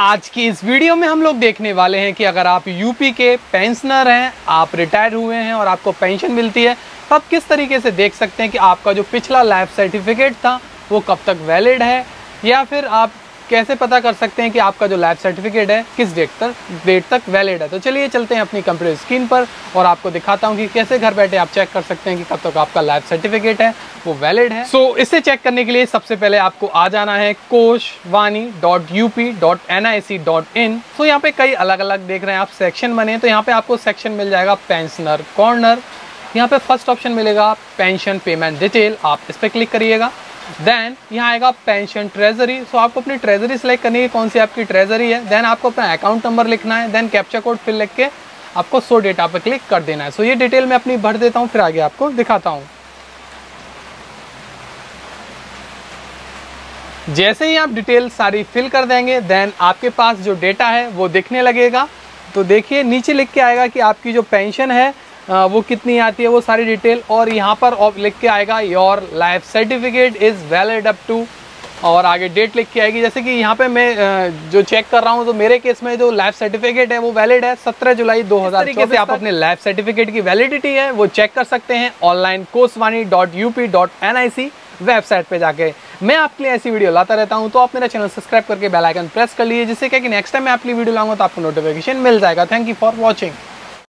आज की इस वीडियो में हम लोग देखने वाले हैं कि अगर आप यूपी के पेंशनर हैं, आप रिटायर हुए हैं और आपको पेंशन मिलती है, तो आप किस तरीके से देख सकते हैं कि आपका जो पिछला लाइफ सर्टिफिकेट था वो कब तक वैलिड है, या फिर आप कैसे पता कर सकते हैं कि आपका जो लाइफ सर्टिफिकेट है किस डेट तक वैलिड है। तो चलिए चलते हैं अपनी कंप्यूटर स्क्रीन पर और आपको दिखाता हूं कि कैसे घर बैठे आप चेक कर सकते हैं कि कब तक आपका लाइफ सर्टिफिकेट है वो वैलिड है। सो इसे चेक करने के लिए सबसे पहले आपको आ जाना है koshwani.up.nic.in। सो यहाँ पे कई अलग अलग देख रहे हैं आप सेक्शन बने, तो यहाँ पे आपको सेक्शन मिल जाएगा पेंशनर कॉर्नर। यहाँ पे फर्स्ट ऑप्शन मिलेगा पेंशन पेमेंट डिटेल, आप इस पर क्लिक करिएगा। देन यहाँ आएगा पेंशन ट्रेजरी। सो आपको अपनी ट्रेजरी सेलेक्ट करनी है, कौन सी आपकी ट्रेजरी है। देन आपको अपना अकाउंट नंबर लिखना है। देन कैप्चा कोड फिर लिख के आपको सो डेटा पर क्लिक कर देना है। सो ये डिटेल मैं अपनी भर देता हूँ, फिर आगे आपको दिखाता हूँ। जैसे ही आप डिटेल सारी फिल कर देंगे, देन आपके पास जो डेटा है वो दिखने लगेगा। तो देखिए नीचे लिख के आएगा कि आपकी जो पेंशन है वो कितनी आती है, वो सारी डिटेल, और यहाँ पर लिख के आएगा your life certificate is valid up to, और आगे डेट लिख के आएगी। जैसे कि यहाँ पे मैं जो चेक कर रहा हूँ, तो मेरे केस में जो लाइफ सर्टिफिकेट है वो वैलिड है 17 जुलाई 2024। तरीके से आप अपने लाइफ सर्टिफिकेट की वैलिडिटी है वो चेक कर सकते हैं ऑनलाइन koshwani.up.nic वेबसाइट पे जाके। मैं आपके लिए ऐसी वीडियो लाता रहता हूँ, तो आप मेरा चैनल सब्सक्राइब करके बेल आइकन प्रेस कर लीजिए, जिससे क्या कि नेक्स्ट टाइम मैं आपके लिए वीडियो लाऊंगा तो आपको नोटिफिकेशन मिल जाएगा। Thank you for watching.